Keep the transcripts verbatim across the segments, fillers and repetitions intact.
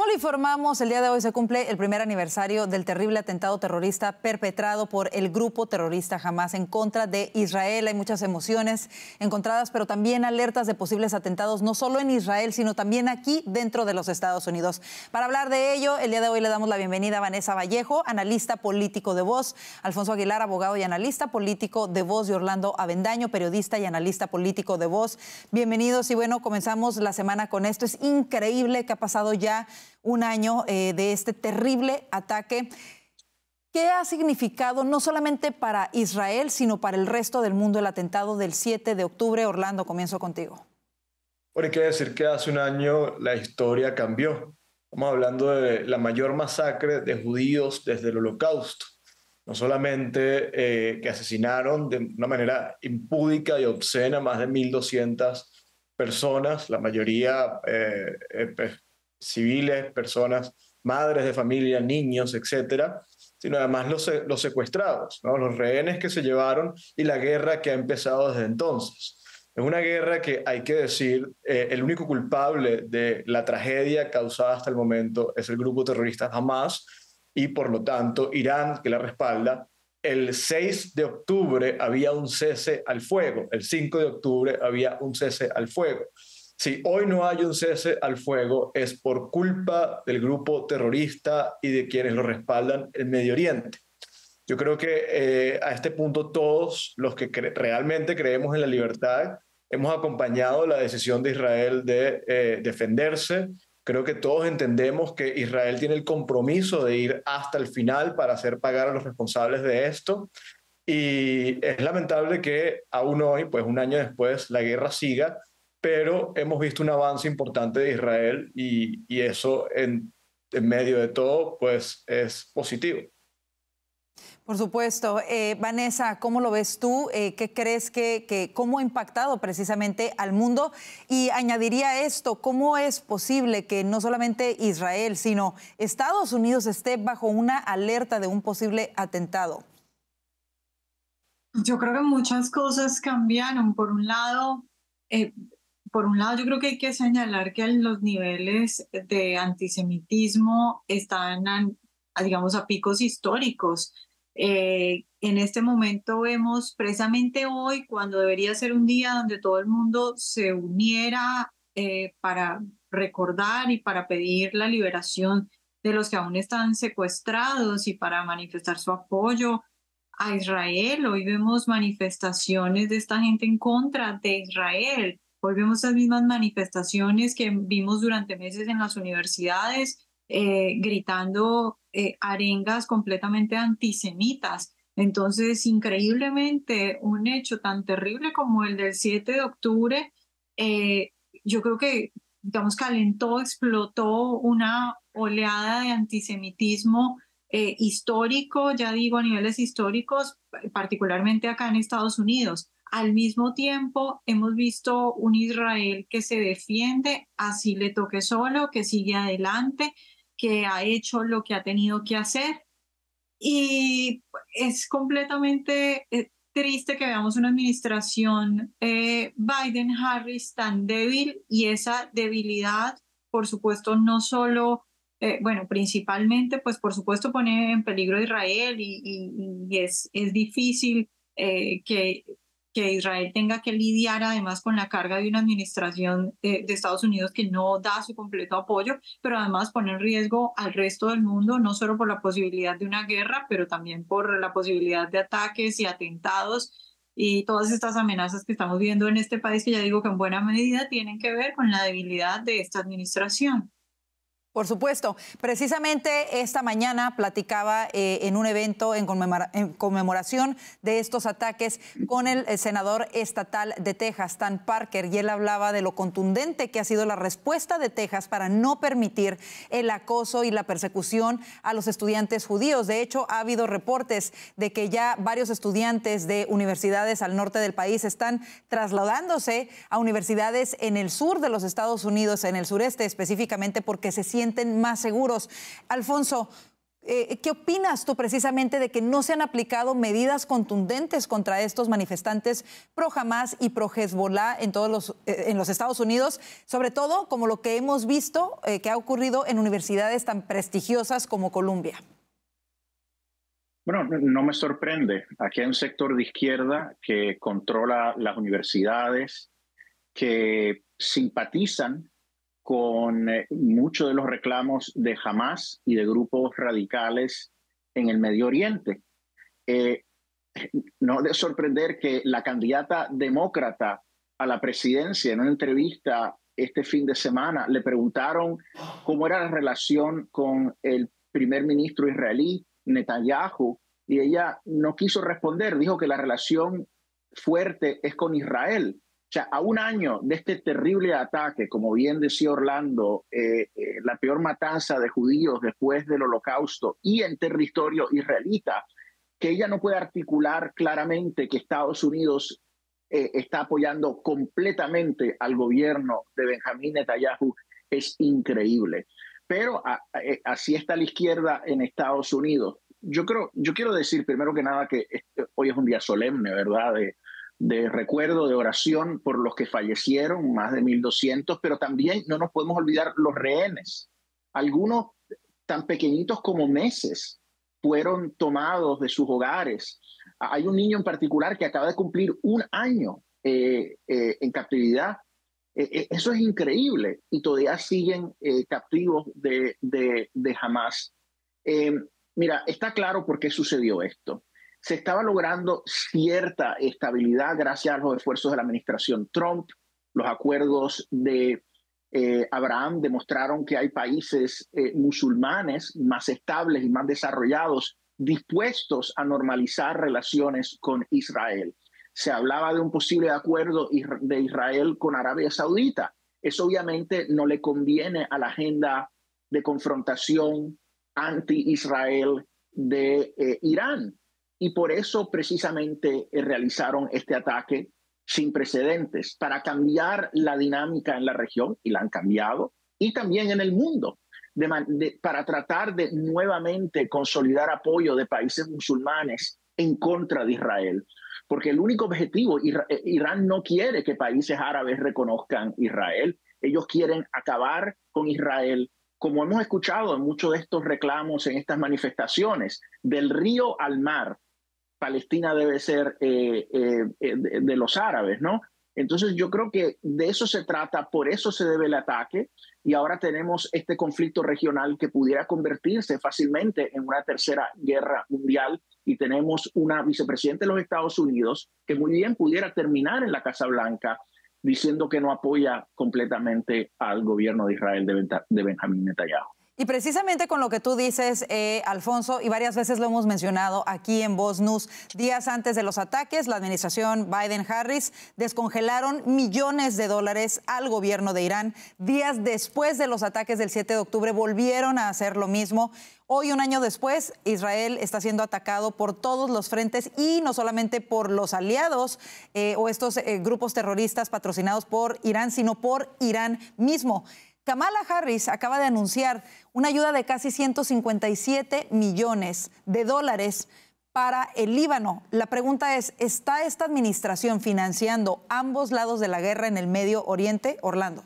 Como lo informamos, el día de hoy se cumple el primer aniversario del terrible atentado terrorista perpetrado por el grupo terrorista Hamás en contra de Israel. Hay muchas emociones encontradas, pero también alertas de posibles atentados, no solo en Israel, sino también aquí dentro de los Estados Unidos. Para hablar de ello, el día de hoy le damos la bienvenida a Vanessa Vallejo, analista político de Voz, Alfonso Aguilar, abogado y analista político de Voz, y Orlando Avendaño, periodista y analista político de Voz. Bienvenidos y bueno, comenzamos la semana con esto. Es increíble que ha pasado ya un año eh, de este terrible ataque. ¿Qué ha significado no solamente para Israel, sino para el resto del mundo el atentado del siete de octubre? Orlando, comienzo contigo. Bueno, hay que decir que hace un año la historia cambió. Estamos hablando de la mayor masacre de judíos desde el Holocausto. No solamente eh, que asesinaron de una manera impúdica y obscena más de mil doscientas personas, la mayoría eh, eh, civiles, personas, madres de familia, niños, etcétera, sino además los, los secuestrados, ¿no? Los rehenes que se llevaron y la guerra que ha empezado desde entonces. Es una guerra que, hay que decir, eh, el único culpable de la tragedia causada hasta el momento es el grupo terrorista Hamás y, por lo tanto, Irán, que la respalda. El seis de octubre había un cese al fuego, el cinco de octubre había un cese al fuego. Si hoy no hay un cese al fuego es por culpa del grupo terrorista y de quienes lo respaldan en Medio Oriente. Yo creo que eh, a este punto todos los que cre- realmente creemos en la libertad hemos acompañado la decisión de Israel de eh, defenderse. Creo que todos entendemos que Israel tiene el compromiso de ir hasta el final para hacer pagar a los responsables de esto. Y es lamentable que aún hoy, pues un año después, la guerra siga, pero hemos visto un avance importante de Israel y, y eso en, en medio de todo pues es positivo. Por supuesto. Eh, Vanessa, ¿cómo lo ves tú? Eh, ¿Qué crees que, que, cómo ha impactado precisamente al mundo? Y añadiría esto, ¿cómo es posible que no solamente Israel, sino Estados Unidos esté bajo una alerta de un posible atentado? Yo creo que muchas cosas cambiaron. Por un lado, eh, por un lado, yo creo que hay que señalar que los niveles de antisemitismo están, a, digamos, a picos históricos. Eh, en este momento vemos precisamente hoy, cuando debería ser un día donde todo el mundo se uniera eh, para recordar y para pedir la liberación de los que aún están secuestrados y para manifestar su apoyo a Israel. Hoy vemos manifestaciones de esta gente en contra de Israel. Hoy vemos las mismas manifestaciones que vimos durante meses en las universidades, eh, gritando eh, arengas completamente antisemitas. Entonces, increíblemente, un hecho tan terrible como el del siete de octubre, eh, yo creo que, digamos, calentó, explotó una oleada de antisemitismo Eh, histórico, ya digo, a niveles históricos, particularmente acá en Estados Unidos. Al mismo tiempo, hemos visto un Israel que se defiende, así le toque solo, que sigue adelante, que ha hecho lo que ha tenido que hacer. Y es completamente eh, triste que veamos una administración eh, Biden-Harris tan débil, y esa debilidad, por supuesto, no solo Eh, bueno, principalmente, pues por supuesto pone en peligro a Israel y, y, y es, es difícil eh, que, que Israel tenga que lidiar además con la carga de una administración de, de Estados Unidos que no da su completo apoyo, pero además pone en riesgo al resto del mundo, no solo por la posibilidad de una guerra, pero también por la posibilidad de ataques y atentados y todas estas amenazas que estamos viendo en este país, que ya digo que en buena medida tienen que ver con la debilidad de esta administración. Por supuesto. Precisamente esta mañana platicaba eh, en un evento en, conmemora en conmemoración de estos ataques con el, el senador estatal de Texas, Dan Parker, y él hablaba de lo contundente que ha sido la respuesta de Texas para no permitir el acoso y la persecución a los estudiantes judíos. De hecho, ha habido reportes de que ya varios estudiantes de universidades al norte del país están trasladándose a universidades en el sur de los Estados Unidos, en el sureste específicamente, porque se sienten más seguros. Alfonso, Eh, ¿Qué opinas tú precisamente de que no se han aplicado medidas contundentes contra estos manifestantes pro Hamás y pro Hezbollah en todos los, eh, en los Estados Unidos? Sobre todo como lo que hemos visto eh, que ha ocurrido en universidades tan prestigiosas como Columbia. Bueno, no me sorprende. Aquí hay un sector de izquierda que controla las universidades, que simpatizan con eh, muchos de los reclamos de Hamás y de grupos radicales en el Medio Oriente. Eh, no debe sorprender que la candidata demócrata a la presidencia, en una entrevista este fin de semana, le preguntaron cómo era la relación con el primer ministro israelí, Netanyahu, y ella no quiso responder, dijo que la relación fuerte es con Israel. O sea, a un año de este terrible ataque, como bien decía Orlando, eh, eh, la peor matanza de judíos después del Holocausto y en territorio israelita, que ella no puede articular claramente que Estados Unidos eh, está apoyando completamente al gobierno de Benjamín Netanyahu, es increíble. Pero a, a, así está la izquierda en Estados Unidos. Yo, creo, yo quiero decir primero que nada que este, hoy es un día solemne, ¿verdad?, de, de recuerdo, de oración por los que fallecieron, más de mil doscientos, pero también no nos podemos olvidar los rehenes. Algunos tan pequeñitos como meses fueron tomados de sus hogares. Hay un niño en particular que acaba de cumplir un año eh, eh, en captividad. Eh, eso es increíble y todavía siguen eh, captivos de, de, de Hamás. Eh, mira, está claro por qué sucedió esto. Se estaba logrando cierta estabilidad gracias a los esfuerzos de la administración Trump. Los acuerdos de eh, Abraham demostraron que hay países eh, musulmanes más estables y más desarrollados dispuestos a normalizar relaciones con Israel. Se hablaba de un posible acuerdo de Israel con Arabia Saudita. Eso obviamente no le conviene a la agenda de confrontación anti-Israel de eh, Irán. Y por eso precisamente eh, realizaron este ataque sin precedentes para cambiar la dinámica en la región, y la han cambiado, y también en el mundo, de, de, para tratar de nuevamente consolidar apoyo de países musulmanes en contra de Israel. Porque el único objetivo, Irán no quiere que países árabes reconozcan Israel. Ellos quieren acabar con Israel, como hemos escuchado en muchos de estos reclamos, en estas manifestaciones, del río al mar. Palestina debe ser eh, eh, de, de los árabes, ¿no? Entonces yo creo que de eso se trata, por eso se debe el ataque, y ahora tenemos este conflicto regional que pudiera convertirse fácilmente en una tercera guerra mundial, y tenemos una vicepresidenta de los Estados Unidos que muy bien pudiera terminar en la Casa Blanca diciendo que no apoya completamente al gobierno de Israel de, de Benjamín Netanyahu. Y precisamente con lo que tú dices, eh, Alfonso, y varias veces lo hemos mencionado aquí en Voz News, días antes de los ataques, la administración Biden-Harris descongelaron millones de dólares al gobierno de Irán. Días después de los ataques del siete de octubre volvieron a hacer lo mismo. Hoy, un año después, Israel está siendo atacado por todos los frentes, y no solamente por los aliados eh, o estos eh, grupos terroristas patrocinados por Irán, sino por Irán mismo. Kamala Harris acaba de anunciar una ayuda de casi ciento cincuenta y siete millones de dólares para el Líbano. La pregunta es, ¿está esta administración financiando ambos lados de la guerra en el Medio Oriente, Orlando?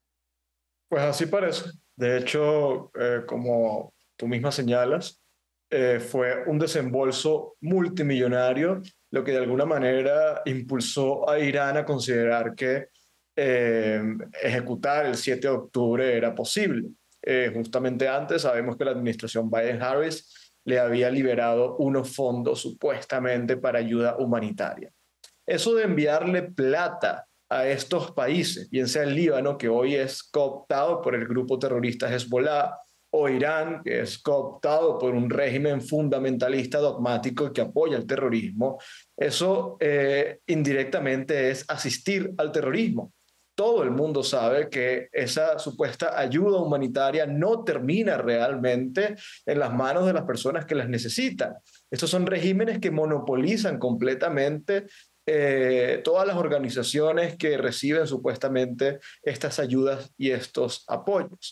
Pues así parece. De hecho, eh, como tú misma señalas, eh, fue un desembolso multimillonario, lo que de alguna manera impulsó a Irán a considerar que Eh, ejecutar el siete de octubre era posible. Eh, justamente antes sabemos que la administración Biden-Harris le había liberado unos fondos supuestamente para ayuda humanitaria. Eso de enviarle plata a estos países, bien sea el Líbano, que hoy es cooptado por el grupo terrorista Hezbollah, o Irán, que es cooptado por un régimen fundamentalista dogmático que apoya el terrorismo, eso eh, indirectamente es asistir al terrorismo. Todo el mundo sabe que esa supuesta ayuda humanitaria no termina realmente en las manos de las personas que las necesitan. Estos son regímenes que monopolizan completamente eh, todas las organizaciones que reciben supuestamente estas ayudas y estos apoyos.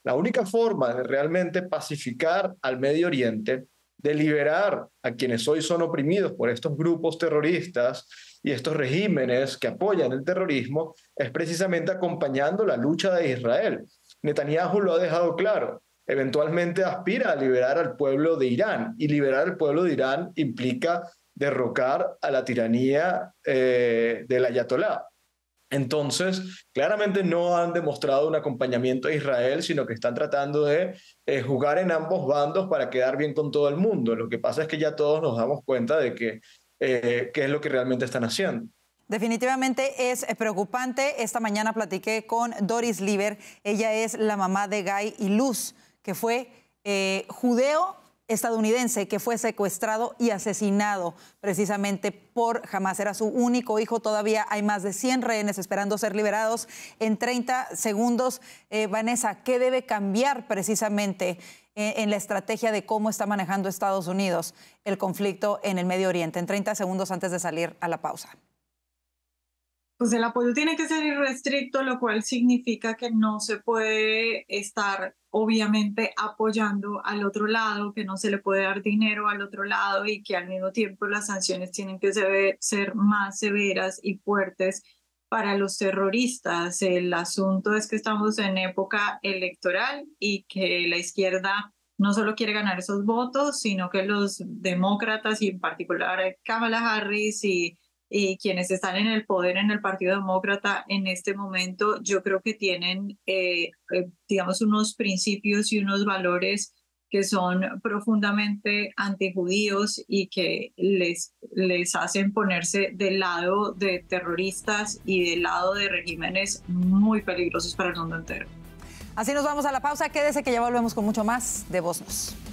La única forma de realmente pacificar al Medio Oriente, de liberar a quienes hoy son oprimidos por estos grupos terroristas y estos regímenes que apoyan el terrorismo, es precisamente acompañando la lucha de Israel. Netanyahu lo ha dejado claro. Eventualmente aspira a liberar al pueblo de Irán, y liberar al pueblo de Irán implica derrocar a la tiranía eh, del ayatolá. Entonces, claramente no han demostrado un acompañamiento a Israel, sino que están tratando de eh, jugar en ambos bandos para quedar bien con todo el mundo. Lo que pasa es que ya todos nos damos cuenta de que, eh, qué es lo que realmente están haciendo. Definitivamente es preocupante. Esta mañana platiqué con Doris Lieber. Ella es la mamá de Guy y Luz, que fue eh, judeo estadounidense que fue secuestrado y asesinado precisamente por Hamás. Era su único hijo. Todavía hay más de cien rehenes esperando ser liberados. En treinta segundos, eh, Vanessa, ¿qué debe cambiar precisamente en, en la estrategia de cómo está manejando Estados Unidos el conflicto en el Medio Oriente? En treinta segundos antes de salir a la pausa. Pues el apoyo tiene que ser irrestricto, lo cual significa que no se puede estar obviamente apoyando al otro lado, que no se le puede dar dinero al otro lado y que al mismo tiempo las sanciones tienen que ser, ser más severas y fuertes para los terroristas. El asunto es que estamos en época electoral y que la izquierda no solo quiere ganar esos votos, sino que los demócratas y en particular Kamala Harris y y quienes están en el poder en el Partido Demócrata en este momento, yo creo que tienen, eh, eh, digamos, unos principios y unos valores que son profundamente antijudíos y que les, les hacen ponerse del lado de terroristas y del lado de regímenes muy peligrosos para el mundo entero. Así nos vamos a la pausa. Quédese que ya volvemos con mucho más de Voz Nos.